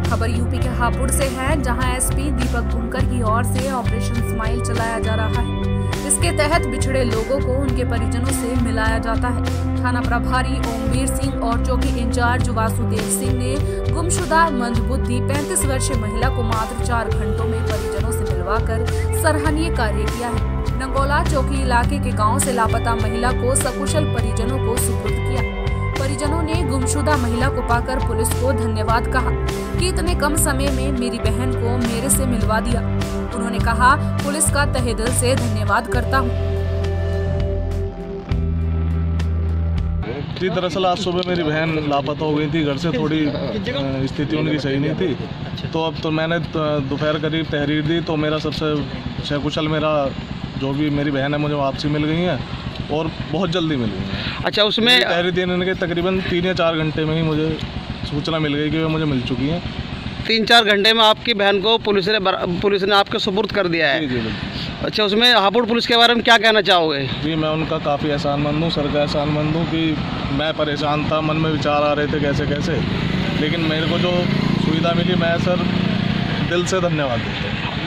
खबर यूपी के हापुड़ से है, जहां एसपी दीपक बुनकर की ओर से ऑपरेशन स्माइल चलाया जा रहा है। इसके तहत बिछड़े लोगों को उनके परिजनों से मिलाया जाता है। थाना प्रभारी ओमवीर सिंह और चौकी इंचार्ज वासुदेव सिंह ने गुमशुदा मंदबुद्धि 35 वर्षीय महिला को मात्र 4 घंटों में परिजनों से मिलवाकर सराहनीय कार्य किया है। नंगोला चौकी इलाके के गांव से लापता महिला को सकुशल परिजनों को सुपुर्द किया। परिजनों ने गुमशुदा महिला को पाकर पुलिस को धन्यवाद कहा कि इतने कम समय में मेरी बहन को मेरे से मिलवा दिया। उन्होंने कहा, पुलिस का तहे दिल से धन्यवाद करता हूँ। जी, दरअसल आज सुबह मेरी बहन लापता हो गई थी। घर से थोड़ी स्थिति उनकी सही नहीं थी, तो अब तो मैंने दोपहर करीब तहरीर दी, तो मेरा सबसे सकुशल मेरा जो भी मेरी बहन है मुझे वापसी मिल गई है और बहुत जल्दी मिल गई है। अच्छा, उसमें तहरीर देने के तकरीबन 3 या 4 घंटे में ही मुझे सूचना मिल गई कि वे मुझे मिल चुकी हैं। 3-4 घंटे में आपकी बहन को पुलिस ने आपके सुपुर्द कर दिया है। जी। अच्छा, उसमें हापुड़ पुलिस के बारे में क्या कहना चाहोगे? जी, मैं उनका काफ़ी एहसानमंद हूँ, सर का एहसानमंद हूँ कि मैं परेशान था, मन में विचार आ रहे थे कैसे, लेकिन मेरे को जो सुविधा मिली, मैं सर दिल से धन्यवाद देता हूँ।